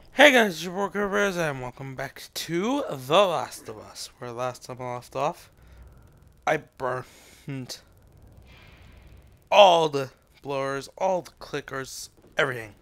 Hey guys, it's your boy Bears, and welcome back to The Last of Us. Where last time I left off, I burned all the blowers, all the clickers, everything.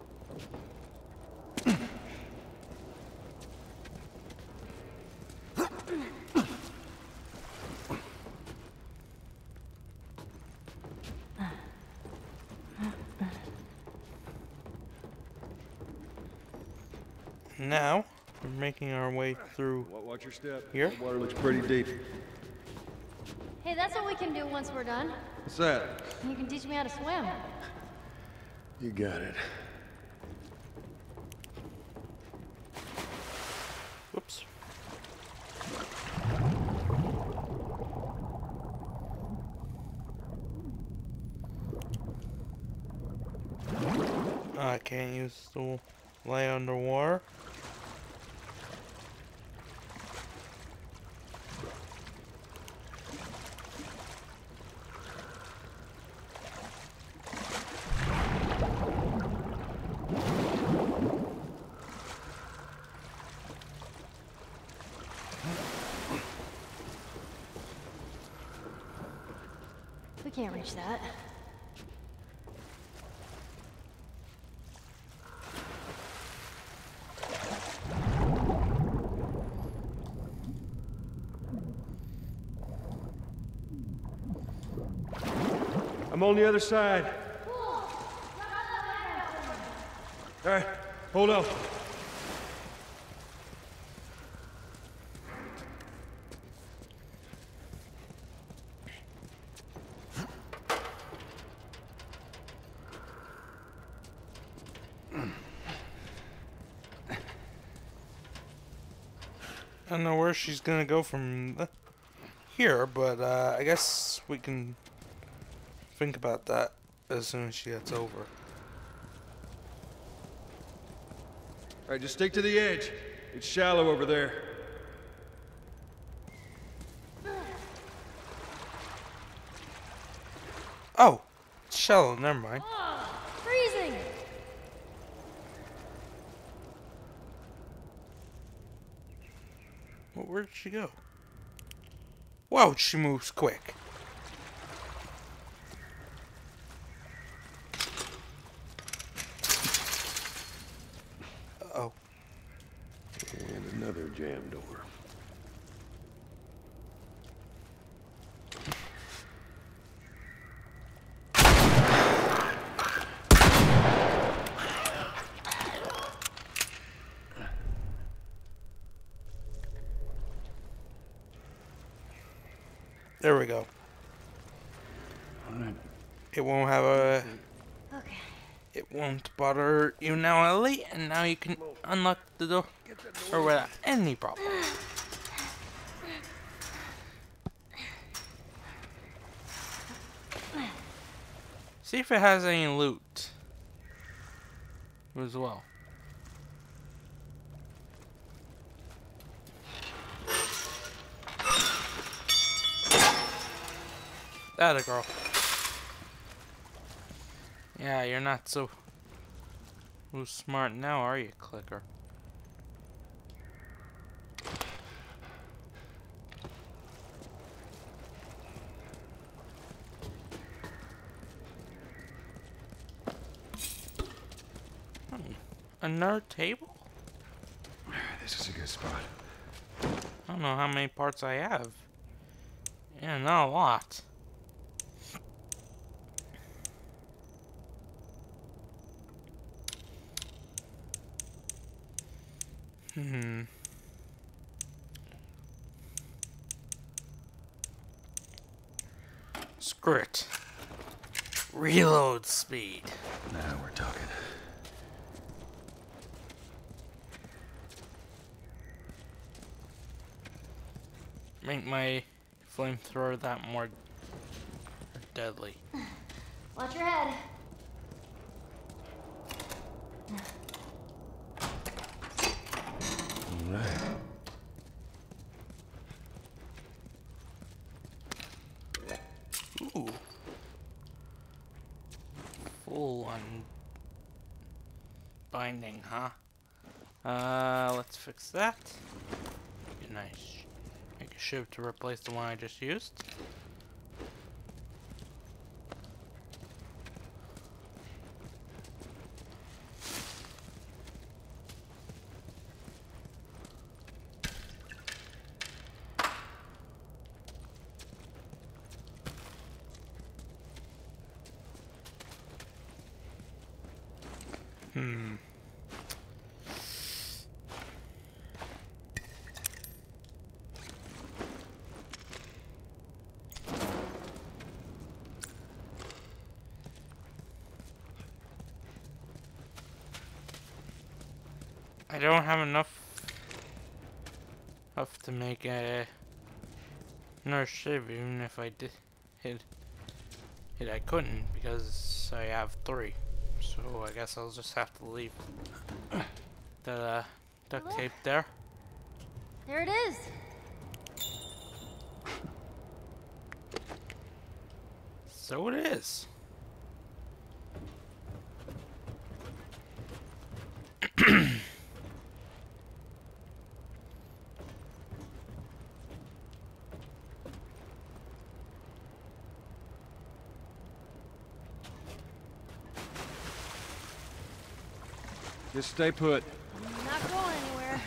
Now, we're making our way through Watch your step. here. The water looks pretty deep. Hey, that's what we can do once we're done. What's that? You can teach me how to swim. You got it. Whoops. I can't use the lay underwater. We can't reach that. I'm on the other side. All right, hold on. I don't know where she's gonna go from here, but I guess we can think about that as soon as she gets over. All right, just stick to the edge. It's shallow over there. Oh, it's shallow, never mind. Freezing! Well, where did she go? Whoa, she moves quick. Uh-oh. And another jam door. There we go. All right. It won't have a... Okay. It won't bother you now, Ellie, and now you can unlock the door or without any problem. See if it has any loot as well. That a girl. Yeah, you're not so smart now, are you, Clicker? Another table? This is a good spot. I don't know how many parts I have. Yeah, not a lot. Screw it. Reload speed. Now we're talking. Make my flamethrower that more deadly. Watch your head. All right. Ooh. Full on binding, huh? Let's fix that. Nice. Make a shiv to replace the one I just used. I don't have enough to make another shiv. Even if I did hit, I couldn't because I have 3. So I guess I'll just have to leave the duct tape there. There it is. So it is. Just stay put. Not going anywhere.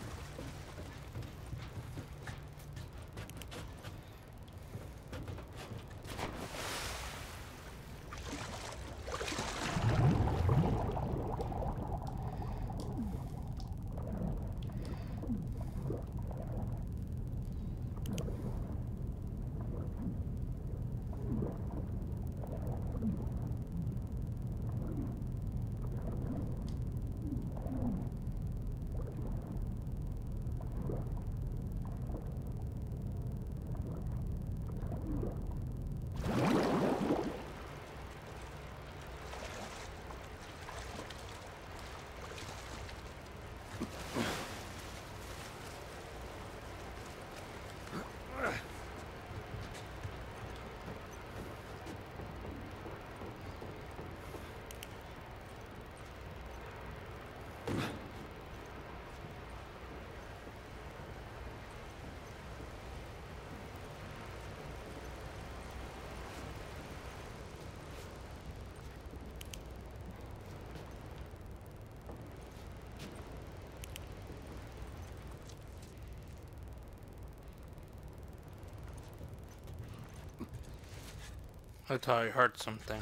I thought I heard something.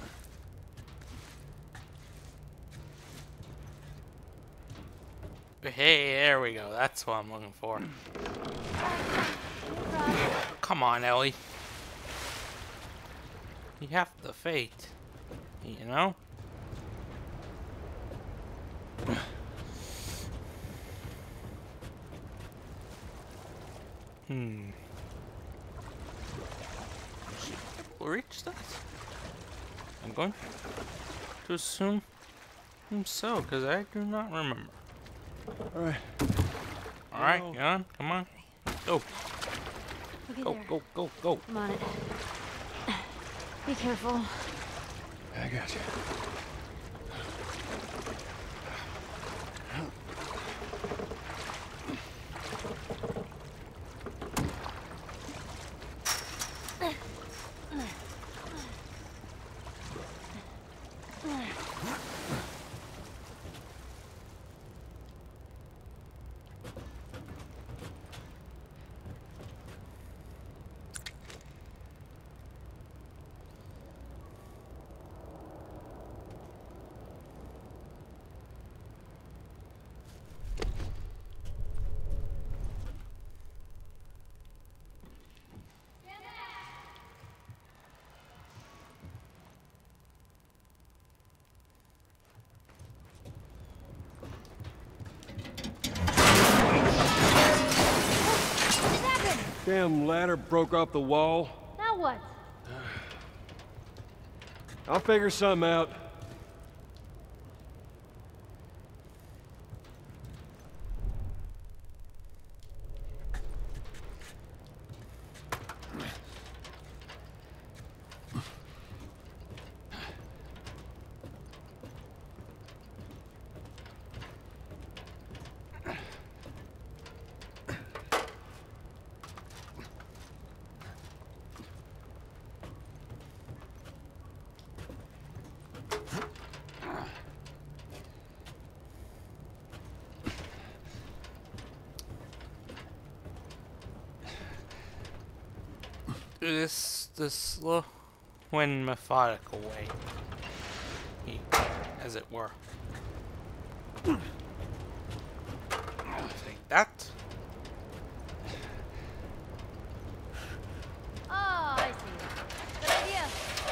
Hey, there we go. That's what I'm looking for. Come on, Ellie. You have the fate. You know? We'll reach that? I'm going to assume so, because I do not remember. Alright. Alright, get on. Come on. Go. Okay, Go, there. go. I'm on it. Be careful. I got you. Damn ladder broke off the wall. Now what? I'll figure something out. the slow and methodical way, as it were. Take that. Oh, I see. Good idea.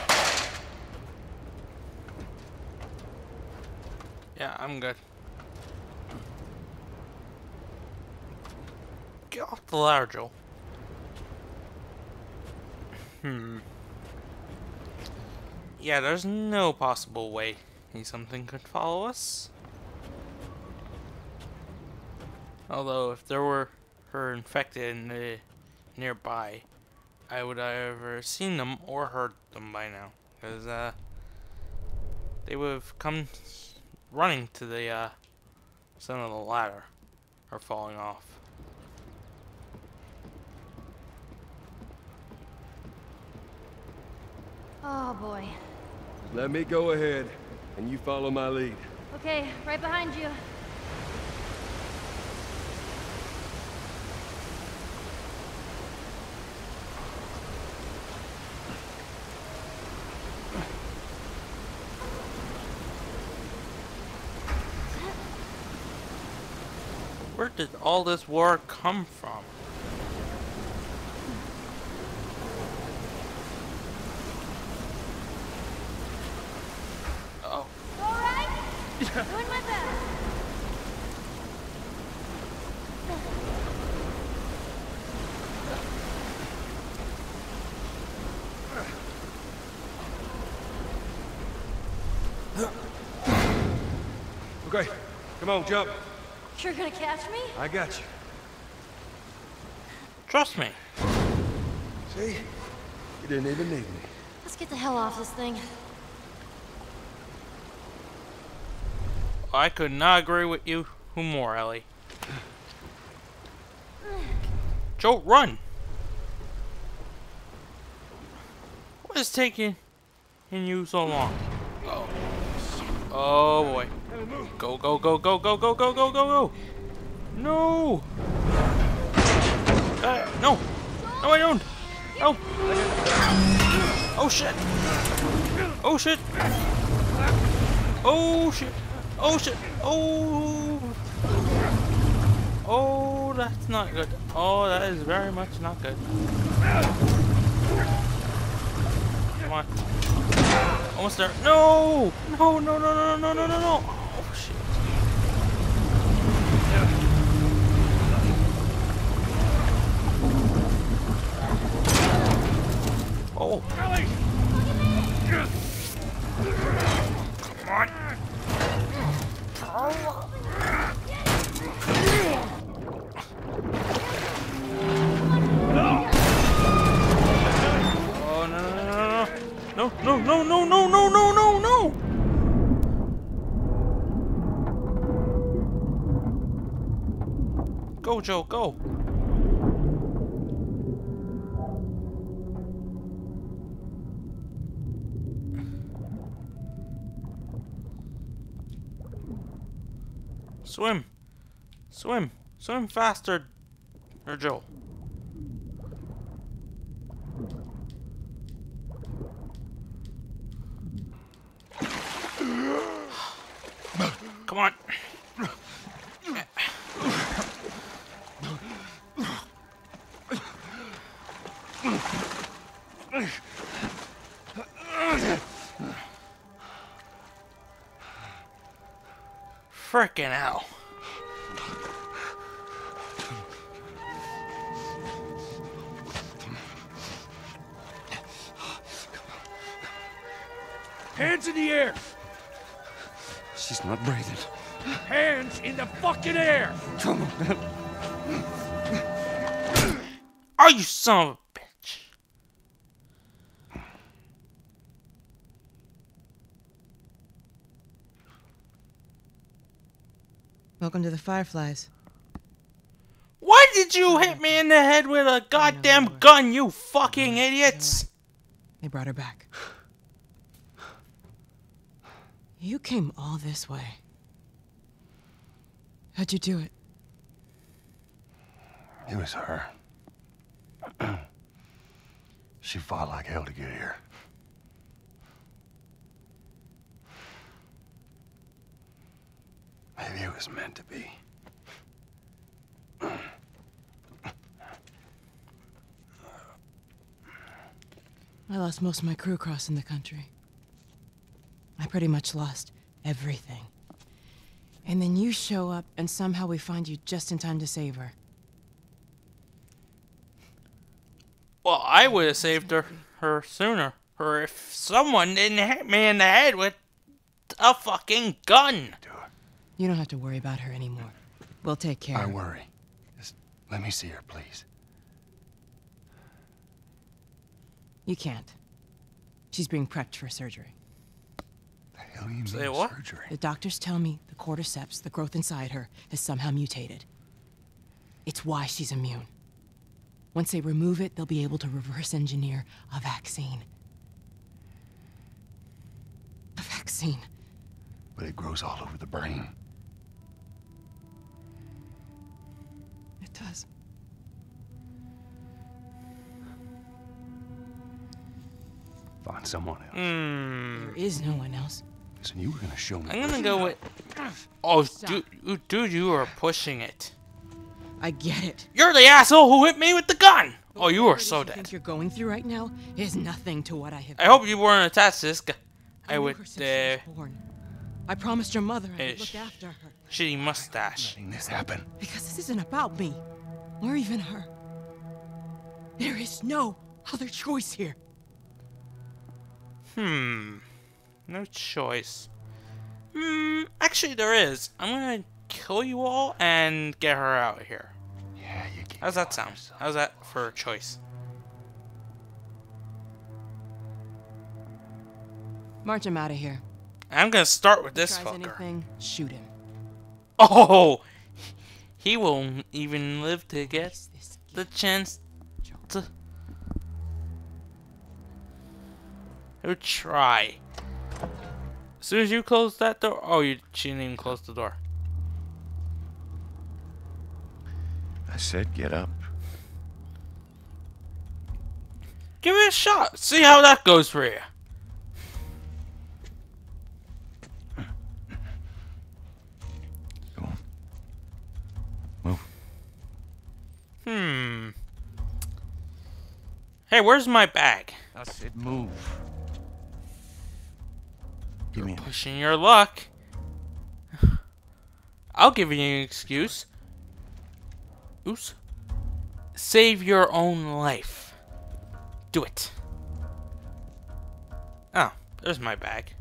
Yeah, I'm good. Get off the ladder, Joel. Yeah, there's no possible way something could follow us. Although, if there were her infected in the nearby, I would have either seen them or heard them by now. Because, they would have come running to the, center of the ladder. Or falling off. Oh boy. Let me go ahead, and you follow my lead. Okay, right behind you. Where did all this war come from? Oh. All right? Doing my best. Okay, come on, jump. You're gonna catch me? I got you. Trust me. See? You didn't even need me. Let's get the hell off this thing. I could not agree with you more, Ellie. Joe, run! What is taking you so long? Oh. Oh boy. Go, go, go, go, go, go, go, go, go, go! No! No! No, I don't! No! Oh shit! Oh shit! Oh shit! Oh shit! Oh! Oh, that's not good. Oh, that is very much not good. Come on. Almost there. No! No, no, no, no, no, no, no, no! Oh shit. Oh. Come on. Oh, no, no, no, no, no, no, no, no, no, no, no! Go, Joe, go! Swim! Swim! Swim faster, or Joe. Come on! Frickin' hell. Hands in the air! She's not breathing. Hands in the fucking air! Come on. Oh, you son of a bitch! Welcome to the Fireflies. Why did you hit me in the head with a goddamn gun, you fucking idiots? They brought her back. You came all this way. How'd you do it? It was her. She fought like hell to get here. Maybe it was meant to be. I lost most of my crew crossing the country. I pretty much lost everything. And then you show up, and somehow we find you just in time to save her. Well, I would have saved her sooner. Or if someone didn't hit me in the head with a fucking gun. You don't have to worry about her anymore. We'll take care I of her. worry. Just let me see her, please. You can't. She's being prepped for surgery. The hell you Say mean what? surgery? The doctors tell me the cordyceps, the growth inside her, has somehow mutated. It's why she's immune. Once they remove it, they'll be able to reverse engineer a vaccine. A vaccine. But it grows all over the brain. It does. Find someone else. There is no one else. Listen, you were gonna show me. I'm gonna go with... Oh, dude, you are pushing it. I get it. You're the asshole who hit me with the gun! Oh, you are What so you dead. think you're going through right now is nothing to what I have. I hope you weren't attached to this guy. I knew her since she was born. I promised your mother I would look after her. Shitty mustache. Letting this happen. Because this isn't about me, or even her. There is no other choice here. No choice. Actually there is. I'm gonna kill you all and get her out of here. Yeah, you keep How's that calling sound? yourself. How's that for a choice? March him out of here. I'm gonna start with this Tries fucker. anything, shoot him. Oh! He won't even live to get This the chance to... He'll try. As soon as you close that door... Oh, she didn't even close the door. I said get up. Give it a shot. See how that goes for you. Go on. Move. Hey, where's my bag? I said move. Give me a Pushing your luck. I'll give you an excuse. Oops. Save your own life. Do it. Oh, there's my bag.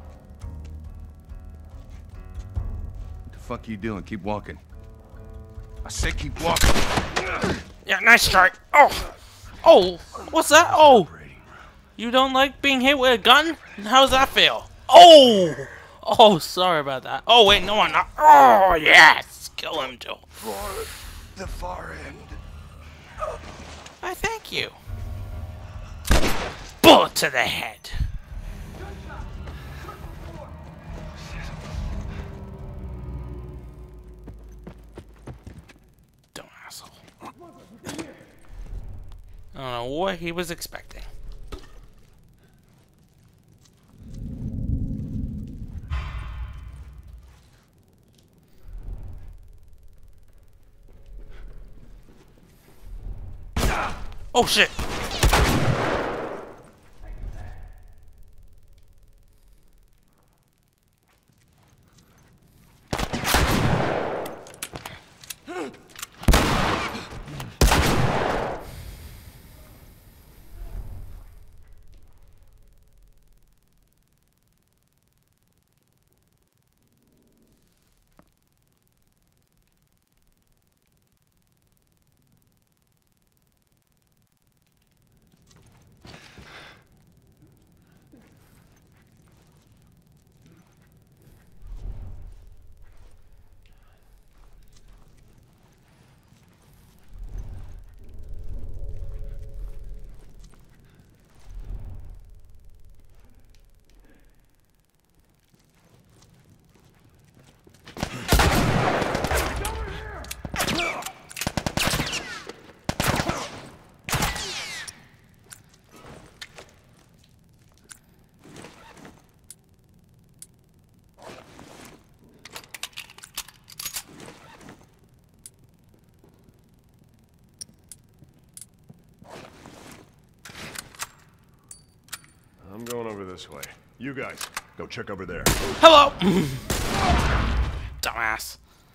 What the fuck you doing? Keep walking. I said keep walking. Yeah, nice try. Oh! Oh! What's that? Oh! You don't like being hit with a gun? How's that feel? Oh! Oh, sorry about that. Oh, wait, no, I'm not. Oh, yes! Kill him, Joe. For the far end. Why, thank you. Bullet to the head. Dumb asshole. I don't know what he was expecting. Oh shit! this way. You guys, go check over there. Hello! Dumbass.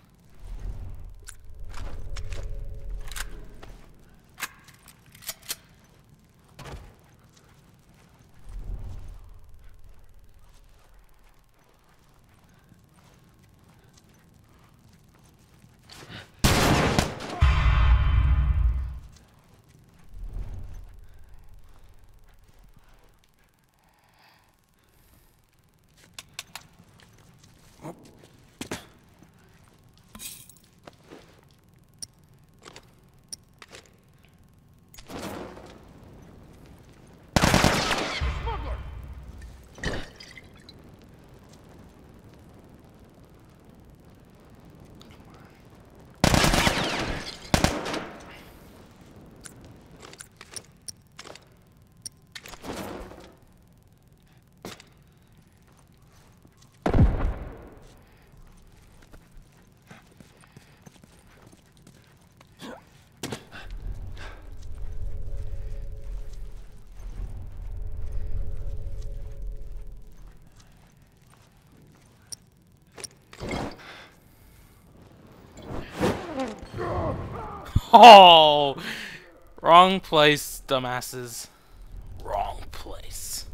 Oh! Wrong place, dumbasses. Wrong place.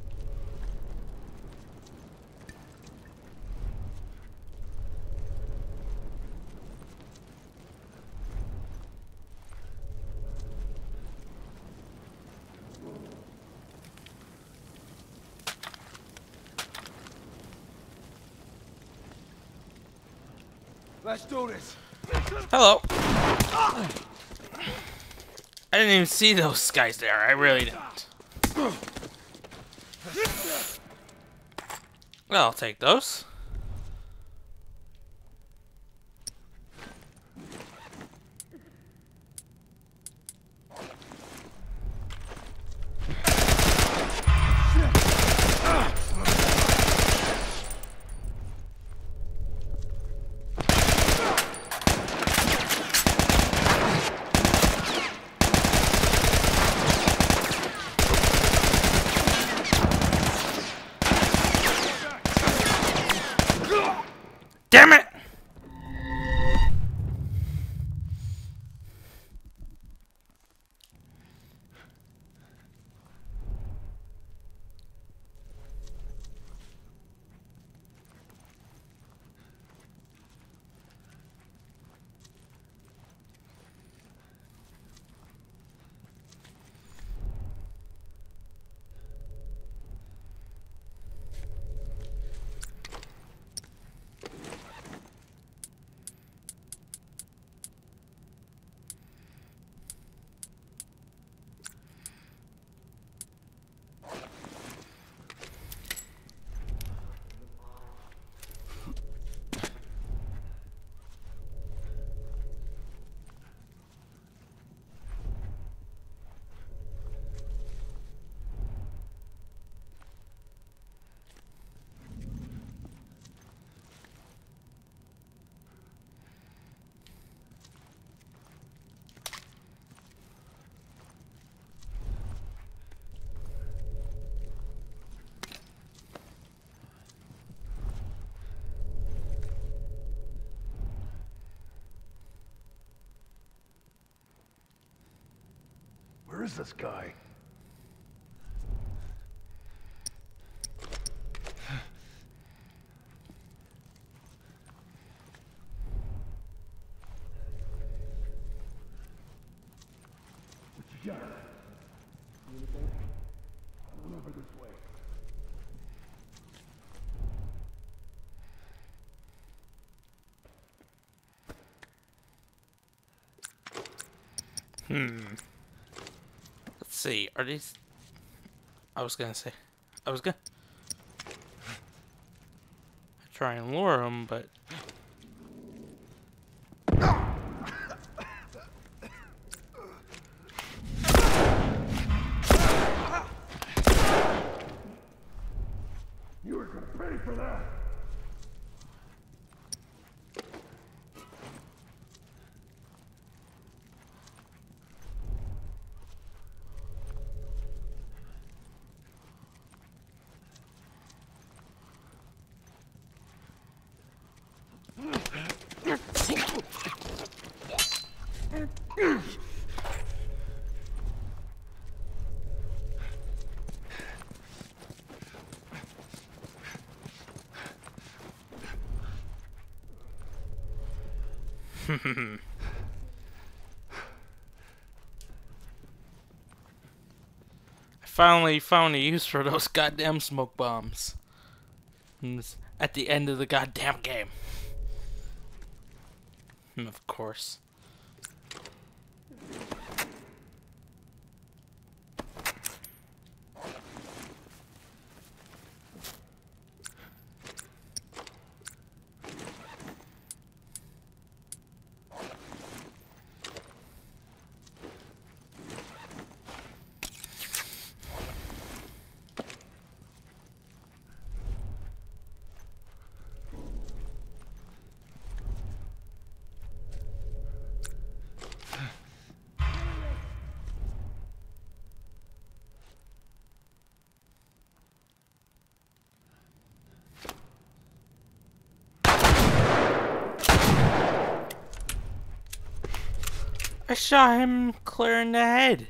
Let's do this. Hello. I didn't even see those guys there. I really didn't. Well, I'll take those. Damn it! Where is this guy? Let's see. Are these? I was gonna try and lure them, but You were gonna pay for that. I finally found a use for those goddamn smoke bombs. And it's at the end of the goddamn game. And of course. I shot him clear in the head.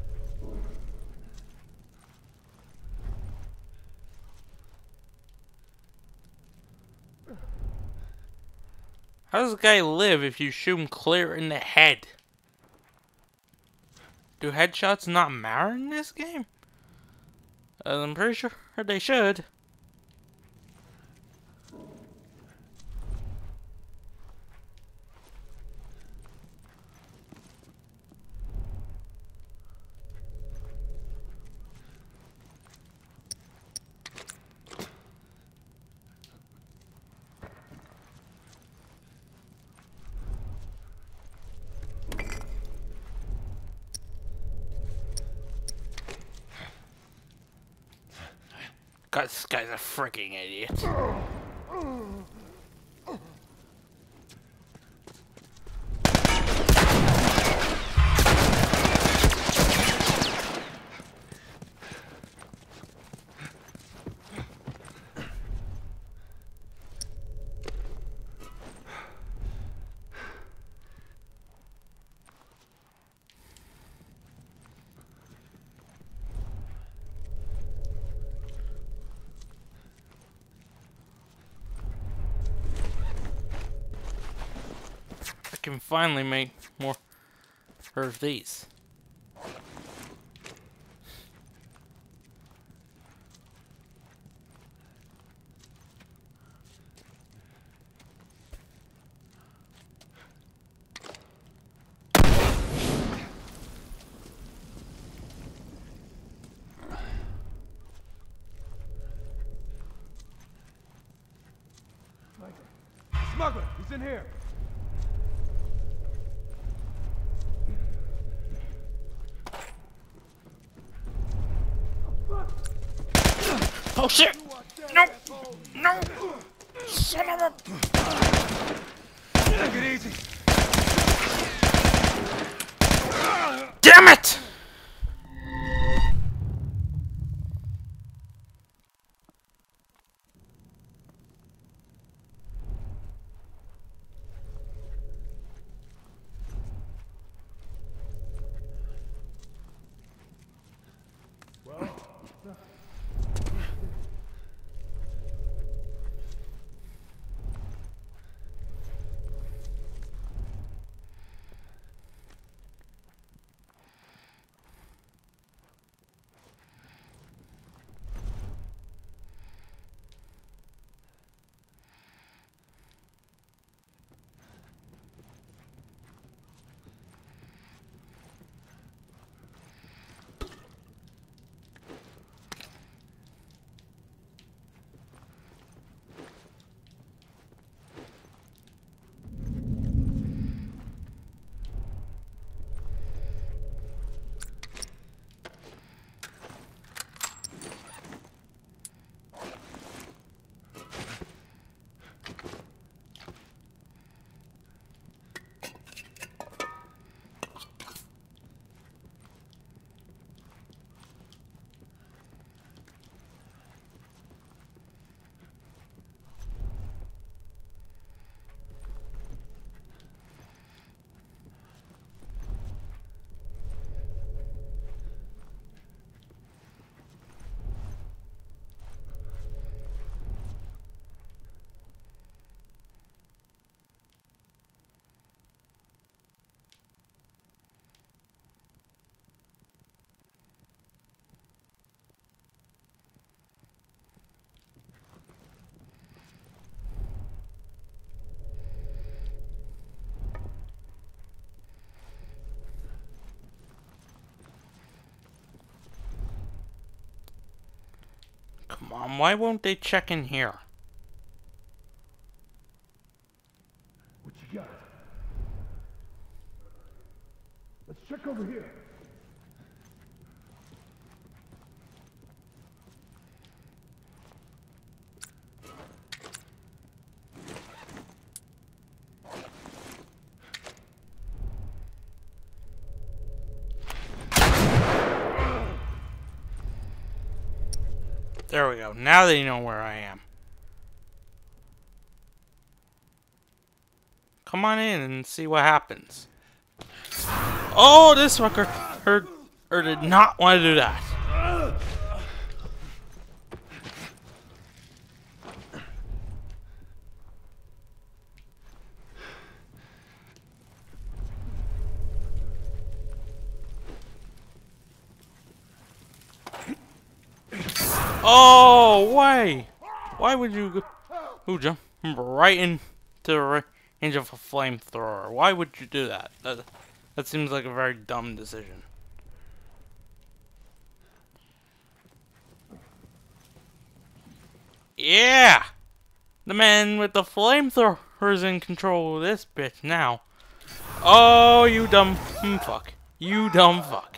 How does a guy live if you shoot him clear in the head? Do headshots not matter in this game? I'm pretty sure they should. God, this guy's a freaking idiot. I can finally make more of these. Smuggler, he's in here. Oh shit! No! No! Son of a... Take it easy. Damn it! on, why won't they check in here? What you got? Let's check over here. There we go. Now they know where I am. Come on in and see what happens. Oh, this fucker heard or did not want to do that. Oh, why? Why would you go jump right into the range of a flamethrower? Why would you do that? That seems like a very dumb decision. Yeah! The man with the flamethrower is in control of this bitch now. Oh, you dumb fuck. You dumb fuck.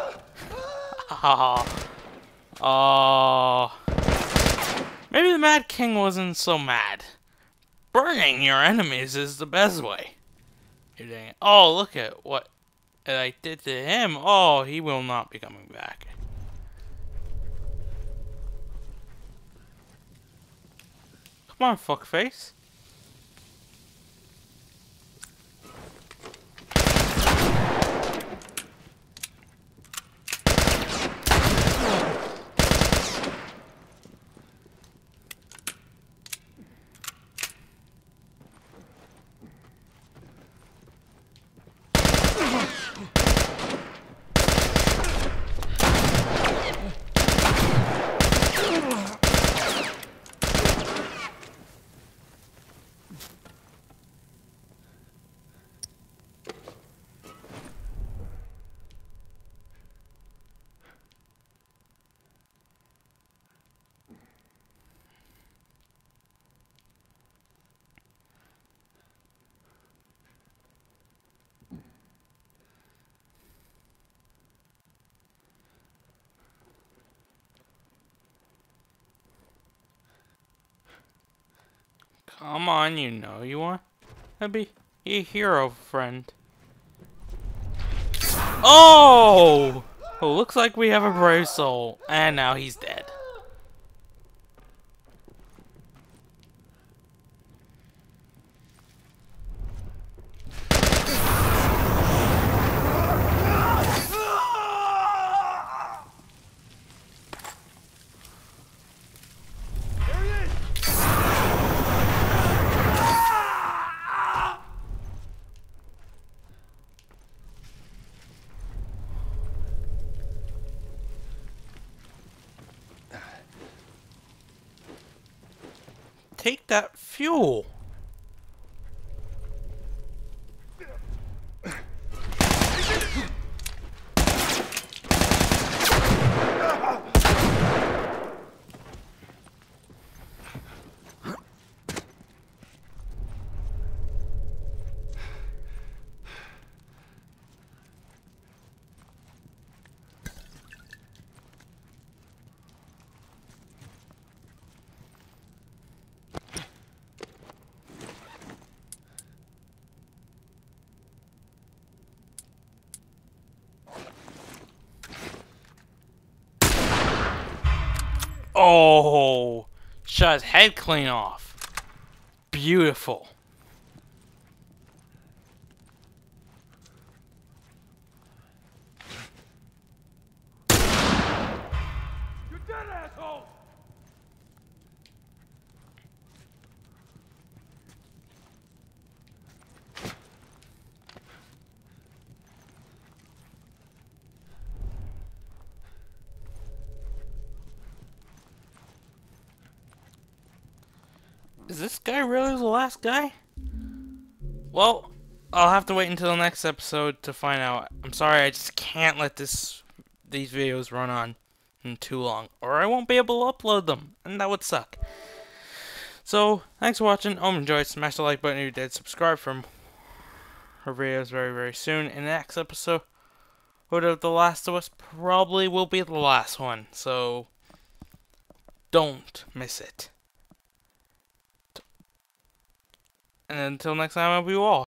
Oh. Maybe the Mad King wasn't so mad. Burning your enemies is the best way. You're doing it. Oh, look at what I did to him. Oh, he will not be coming back. Come on, fuckface. Come on, you know you want to be a hero, friend. Oh! Oh, looks like we have a brave soul. And now he's dead. Take that fuel. Oh, shot his head clean off. Beautiful. You're dead, asshole! Is this guy really the last guy? Well, I'll have to wait until the next episode to find out. I'm sorry, I just can't let these videos run on in too long, or I won't be able to upload them, and that would suck. So, thanks for watching. Hope you enjoyed. Smash the like button if you did. Subscribe for her videos very, very soon. In the next episode of The Last of Us probably will be the last one, so don't miss it. And until next time, I'll be you all.